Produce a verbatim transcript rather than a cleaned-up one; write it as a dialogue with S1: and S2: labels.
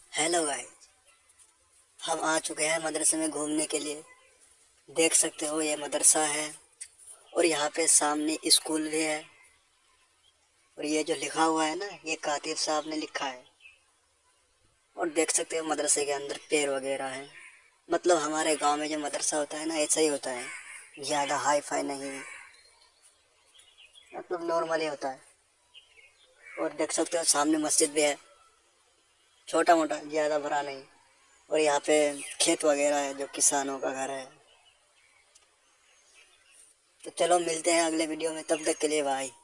S1: Hello guys, हम आ चुके हैं मदरसे में घूमने के लिए। देख सकते हो ये मदरसा है और यहाँ पे सामने स्कूल भी है। और ये जो लिखा हुआ है ना, ये कातिब साहब ने लिखा है। और देख सकते हो मदरसे के अंदर पेड़ वगैरह हैं। मतलब हमारे गांव में जो मदरसा होता है ना, ऐसा ही होता है। ज़्यादा हाई फाई नहीं, मतलब नॉर्मल ही होता है। और देख सकते हो सामने मस्जिद भी है, छोटा मोटा, ज़्यादा बड़ा नहीं। और यहाँ पे खेत वगैरह है जो किसानों का घर है। तो चलो मिलते हैं अगले वीडियो में, तब तक के लिए बाय।